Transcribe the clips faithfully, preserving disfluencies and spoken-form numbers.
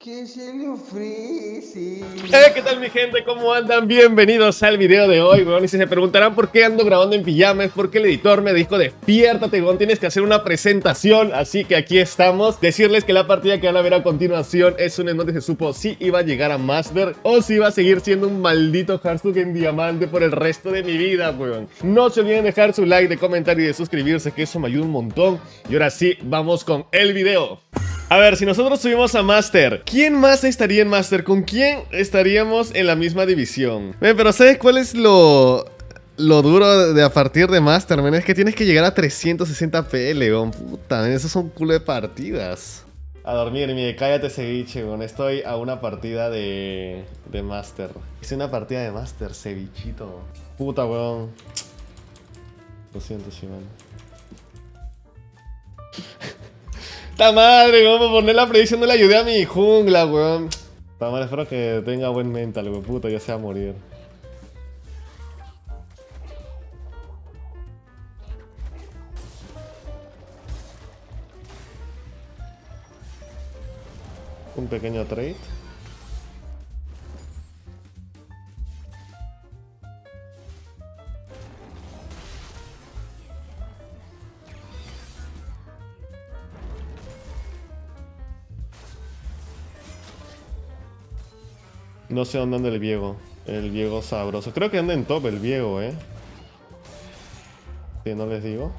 ¿Qué se le ofrece? Eh, ¿qué tal mi gente? ¿Cómo andan? Bienvenidos al video de hoy, weón. Y si se preguntarán por qué ando grabando en pijama, es porque el editor me dijo: despiértate, weón, tienes que hacer una presentación. Así que aquí estamos. Decirles que la partida que van a ver a continuación es una en donde se supo si iba a llegar a Master o si iba a seguir siendo un maldito Hearthstone en diamante por el resto de mi vida, weón. No se olviden dejar su like, de comentar y de suscribirse, que eso me ayuda un montón. Y ahora sí, vamos con el video. A ver, si nosotros subimos a Master, ¿quién más estaría en Master? ¿Con quién estaríamos en la misma división? Ven, pero ¿sabes cuál es lo, lo duro de a partir de Master, men? Es que tienes que llegar a trescientos sesenta P L, weón. Puta, men, esos son culo de partidas. A dormir, mire, cállate ceviche, weón. Estoy a una partida de, de Master. Hice una partida de Master, cevichito. Puta, weón. Lo siento, Shimano. ¡Ta madre, weón! Por poner la predicción no le ayudé a mi jungla, weón. ¡Ta madre! Espero que tenga buen mental, weón. Puta, ya se va a morir. Un pequeño trade. No sé dónde anda el Viego. El Viego sabroso. Creo que anda en top el Viego, eh. Si no les digo.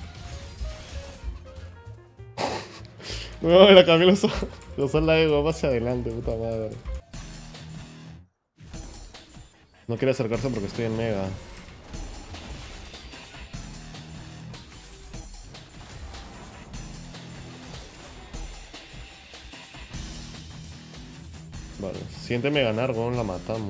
No, la cambié los los la ego más hacia adelante, puta madre. No quiere acercarse porque estoy en mega. Vale, siénteme ganar, weón, la matamos.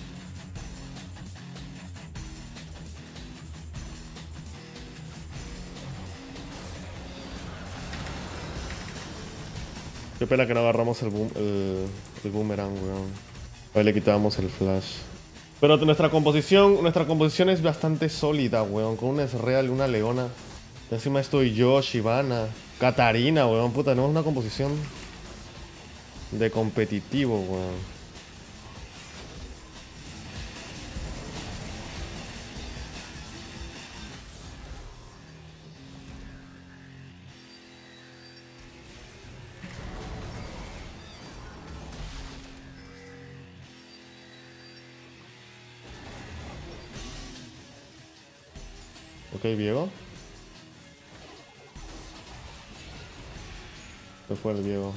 Qué pena que no agarramos el, boom, el, el boomerang, weón. Ahí le quitábamos el flash. Pero nuestra composición, nuestra composición es bastante sólida, weón. Con una Ezreal y una Leona. Encima estoy yo, Shyvana, Katarina, weón. Puta, tenemos una composición de competitivo, weón. Ok, Viego. Se fue el Viego.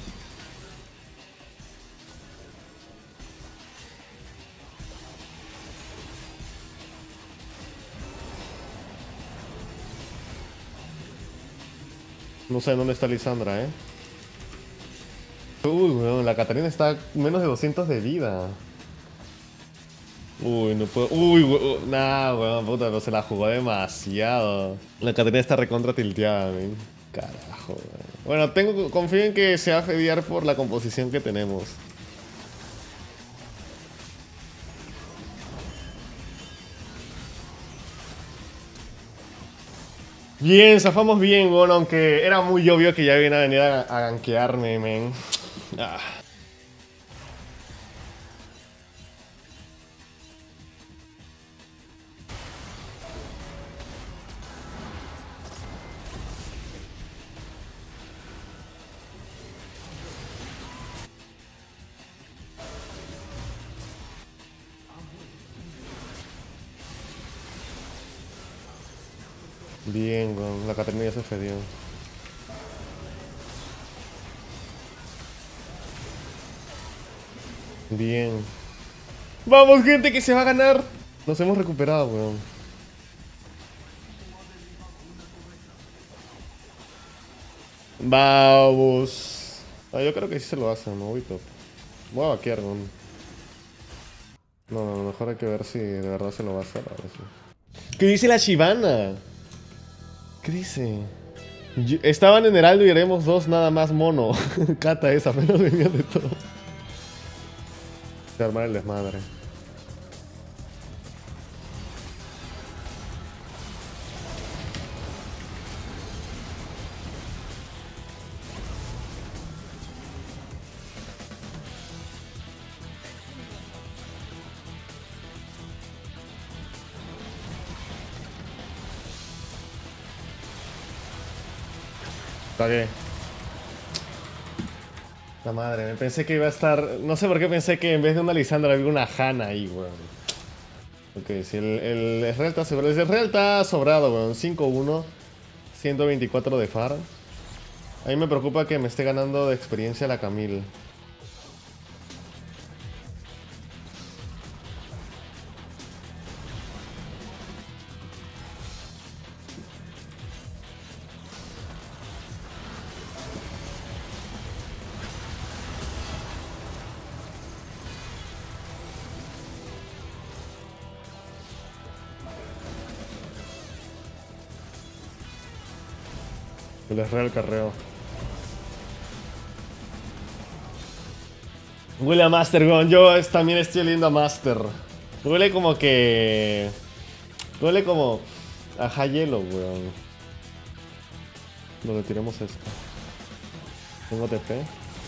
No sé dónde está Lisandra, eh. Uy, weón, la Katarina está menos de doscientos de vida. Uy, no puedo. Uy, weón. Nah, weón, puta, no se la jugó demasiado. La Katarina está recontra tilteada, man. Carajo, weón. Bueno, tengo, confío en que se va a fedear por la composición que tenemos. Bien, zafamos bien, bueno, aunque era muy obvio que ya viene a venir a, a gankearme, men. Ah. Bien, weón, la Caterina ya se fedió. Bien. ¡Vamos, gente, que se va a ganar! Nos hemos recuperado, weón. Vamos. Ah, yo creo que sí se lo hacen, ¿no? Voy top. Voy a vaquear, weón. No, no, mejor hay que ver si de verdad se lo va a hacer. A ver si. ¿Qué dice la Shyvana? ¿Qué dice? Yo- estaban en Heraldo y haremos dos nada más mono. Cata esa, menos venía de todo. Se armar el desmadre. Pagué. La madre, me pensé que iba a estar... No sé por qué pensé que en vez de una Lisandra había una Hanna ahí, weón. Ok, si el, el Ezreal está sobrado... El Ezreal está sobrado, weón. cinco uno. ciento veinticuatro de F A R. A mí me preocupa que me esté ganando de experiencia la Camille. El Ezreal carreo. Huele a Master, weón. Yo es, también estoy oliendo a Master. Huele como que... Huele como... a High Yellow, weón. Lo retiremos esto. Tengo T P.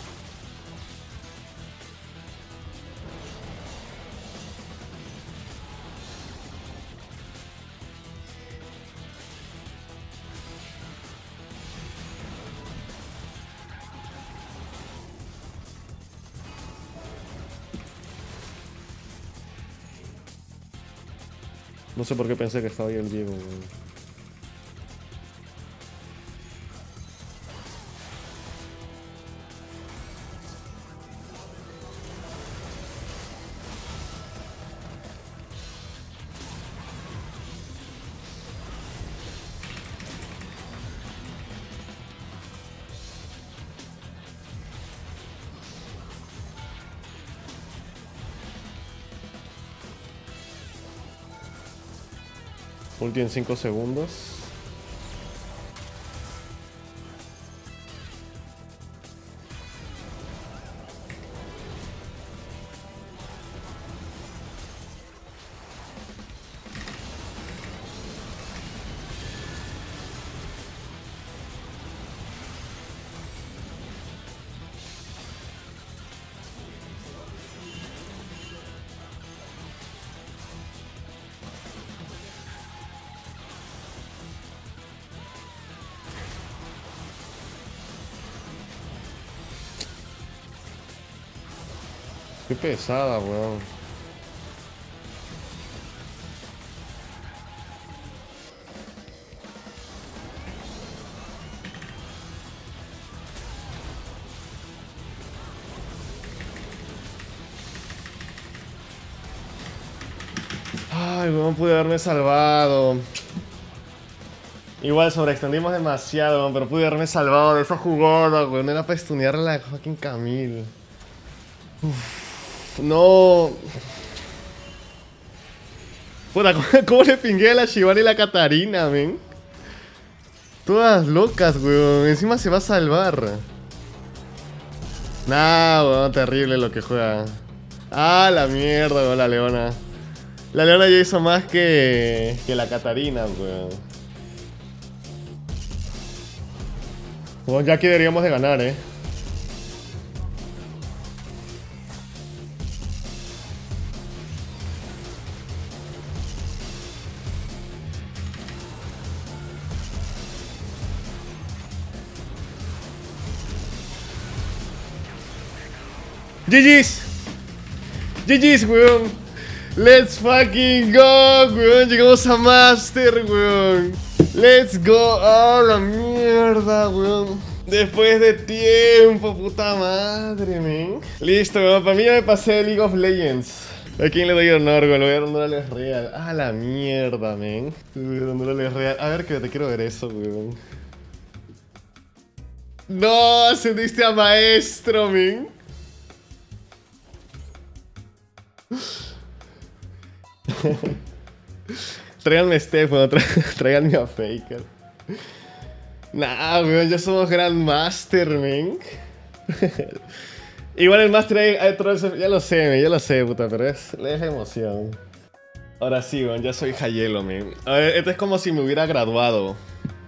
No sé por qué pensé que estaba ahí el Diego, weón. Ulti en cinco segundos. Qué pesada, weón. Ay, weón, pude haberme salvado. Igual sobreextendimos demasiado, weón, pero pude haberme salvado de esa jugada, weón. Era para estunearle a la fucking Camille. Uf. No. Puta, ¿cómo, cómo le pingué a la Shivana y la Katarina, men? Todas locas, weón. Encima se va a salvar. Nah, weón, terrible lo que juega. Ah, la mierda, weón, la Leona. La Leona ya hizo más que, que la Katarina, weón. Bueno, ya aquí deberíamos de ganar, eh. G G's. G G's, weón. Let's fucking go, weón. Llegamos a Master, weón. Let's go. Oh, la mierda, weón. Después de tiempo, puta madre, men. Listo, weón. Para mí ya me pasé League of Legends. ¿A quién le doy honor, weón? Le voy a dar honor a Les Real. Ah, la mierda, men. Le voy a dar honor a Les Real. A ver, que te quiero ver eso, weón. No, ascendiste a maestro, men. Tráiganme Steph, weón. Tráiganme a Faker. Nah, weón, ya somos Grandmaster, men. Igual el Master hay, hay otro, ya lo sé, men, ya lo sé, puta, pero es, es emoción. Ahora sí, weón, ya soy High Yellow, men. A ver, esto es como si me hubiera graduado.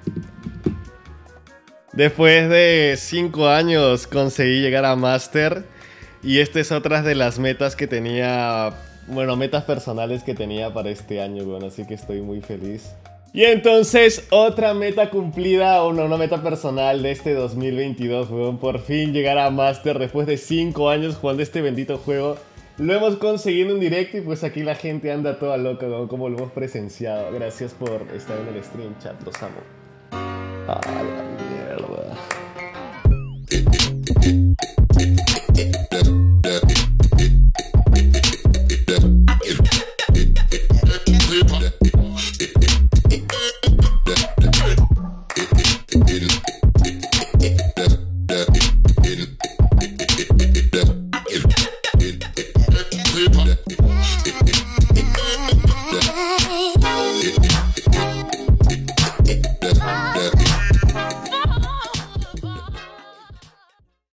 Después de cinco años conseguí llegar a Master. Y esta es otra de las metas que tenía. Bueno, metas personales que tenía para este año, weón. Así que estoy muy feliz. Y entonces, otra meta cumplida, o no, una meta personal de este dos mil veintidós, weón. Por fin llegar a Master después de cinco años jugando este bendito juego. Lo hemos conseguido en directo y pues aquí la gente anda toda loca, weón, como lo hemos presenciado. Gracias por estar en el stream, chat, los amo. Ah,